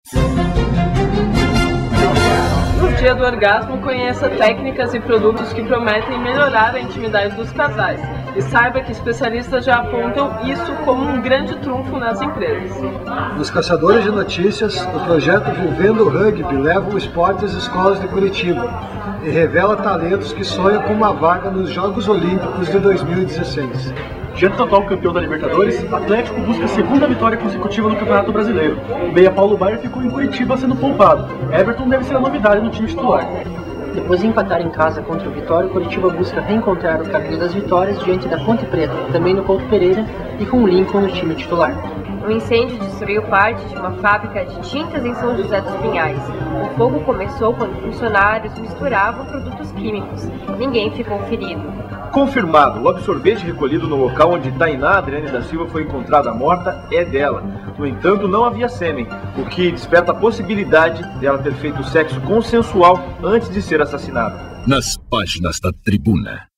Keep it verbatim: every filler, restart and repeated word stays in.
No dia do orgasmo, conheça técnicas e produtos que prometem melhorar a intimidade dos casais. E saiba que especialistas já apontam isso como um grande trunfo nas empresas. Nos Caçadores de Notícias, o projeto Vivendo Rugby leva o esporte às escolas de Curitiba e revela talentos que sonham com uma vaga nos Jogos Olímpicos de dois mil e dezesseis. Diante do atual campeão da Libertadores, o Atlético busca a segunda vitória consecutiva no Campeonato Brasileiro. O meia Paulo Baier ficou em Curitiba sendo poupado. Everton deve ser a novidade no time titular. Depois de empatar em casa contra o Vitória, o Curitiba busca reencontrar o caminho das vitórias diante da Ponte Preta, também no Couto Pereira, e com o Lincoln no time titular. Um incêndio destruiu parte de uma fábrica de tintas em São José dos Pinhais. O fogo começou quando funcionários misturavam produtos químicos. Ninguém ficou ferido. Confirmado, o absorvente recolhido no local onde Tainá Adriane da Silva foi encontrada morta é dela. No entanto, não havia sêmen, o que desperta a possibilidade dela ter feito sexo consensual antes de ser assassinada. Nas páginas da Tribuna.